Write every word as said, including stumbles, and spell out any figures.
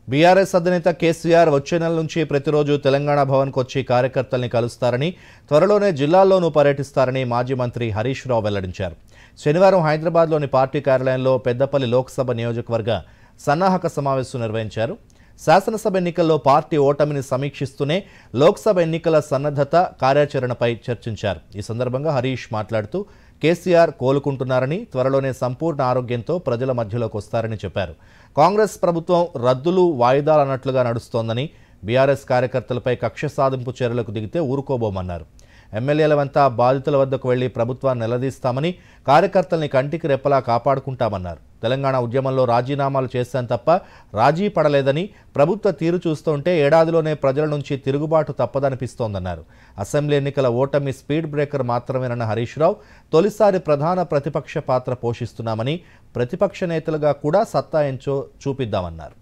BRS అధినేత కేసీఆర్ వచ్చే నెల నుంచి ప్రతిరోజు తెలంగాణ భవన్కు వచ్చి కార్యకర్తల్ని కలుస్తారని, త్వరలోనే జిల్లాల్లోనూ పర్యటిస్తారని మాజీ మంత్రి హరీష్ రావు వెల్లడించారు. శనివారం హైదరాబాద్లోని పార్టీ కార్యాలయంలో పెద్దపల్లి లోక్సభ నియోజకవర్గ సన్నాహక సమావేశం నిర్వహించారు. శాసనసభ ఎన్నికల్లో పార్టీ ఓటమిని సమీక్షిస్తూనే లోక్సభ ఎన్నికల సన్నద్ధత కార్యాచరణపై చర్చించారు. ఈ సందర్భంగా హరీష్ మాట్లాడుతూ కేసీఆర్ కోలుకుంటున్నారని, త్వరలోనే సంపూర్ణ ఆరోగ్యంతో ప్రజల మధ్యలోకి వస్తారని చెప్పారు. కాంగ్రెస్ ప్రభుత్వం రద్దులు వాయిదాలు అన్నట్లుగా నడుస్తోందని, బీఆర్ఎస్ కార్యకర్తలపై కక్ష సాధింపు చర్యలకు దిగితే ఊరుకోబోమన్నారు. ఎమ్మెల్యేలవంతా బాధితుల వద్దకు వెళ్లి ప్రభుత్వాన్ని నిలదీస్తామని, కార్యకర్తల్ని కంటికి రెప్పలా కాపాడుకుంటామన్నారు. తెలంగాణ ఉద్యమంలో రాజీనామాలు చేశాం తప్ప రాజీ పడలేదని, ప్రభుత్వ తీరు చూస్తుంటే ఏడాదిలోనే ప్రజల నుంచి తిరుగుబాటు తప్పదనిపిస్తోందన్నారు. అసెంబ్లీ ఎన్నికల ఓటమి స్పీడ్ బ్రేకర్ మాత్రమేనన్న హరీష్ రావు, తొలిసారి ప్రధాన ప్రతిపక్ష పాత్ర పోషిస్తున్నామని, ప్రతిపక్ష నేతలుగా కూడా సత్తా ఎంచో చూపిద్దామన్నారు.